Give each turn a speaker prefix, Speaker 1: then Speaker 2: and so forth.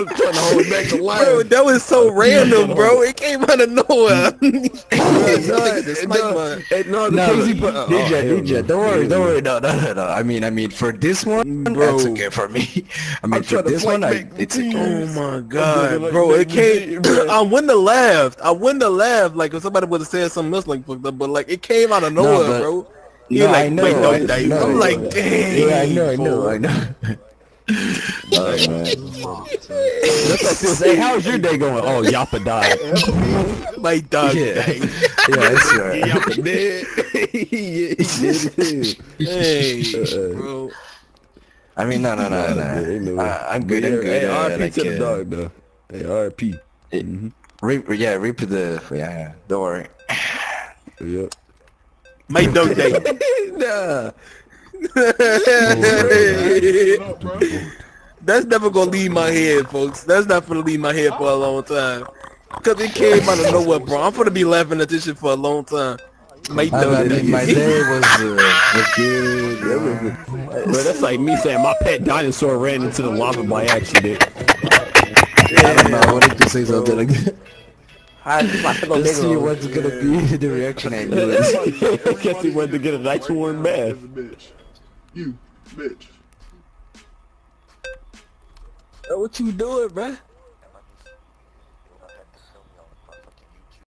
Speaker 1: was trying to hold back the line.
Speaker 2: Bro, that was so random, bro. It came out of nowhere.
Speaker 3: DJ, don't worry. No. I mean, for this one,
Speaker 2: bro,
Speaker 3: that's okay for me. I mean, for this one, it's okay.
Speaker 2: Oh my god, bro! It came. I wouldn't have laughed. Like if somebody would have said something else like fucked up, but like it came out of nowhere, bro.
Speaker 3: No, like, I know.
Speaker 2: I'm like, dang.
Speaker 3: Yeah, I know.
Speaker 1: That's like, hey, how's your day going? Oh, Yappa died.
Speaker 2: My dog.
Speaker 3: Yeah, that's right.
Speaker 1: Yappa dead.
Speaker 2: Hey, bro.
Speaker 3: I mean, no. I'm good.
Speaker 1: Hey, RP
Speaker 3: like,
Speaker 1: to the dog, though. Hey, RP.
Speaker 3: Reap the. Yeah, don't worry.
Speaker 1: Yep.
Speaker 2: My dog died.
Speaker 1: Nah.
Speaker 2: That's never gonna leave my head, folks. That's not gonna leave my head for a long time. Cause it came out of nowhere, bro. I'm gonna be laughing at this shit for a long time. My
Speaker 3: day was good.
Speaker 1: Bro, that's like me saying my pet dinosaur ran into the lava by accident.
Speaker 3: I don't know. I wanted to say something like that.
Speaker 4: Let's
Speaker 3: see what's gonna be the reaction at you.
Speaker 1: I guess he went to get a nice warm bath.
Speaker 5: You bitch.
Speaker 3: What you doing, bruh?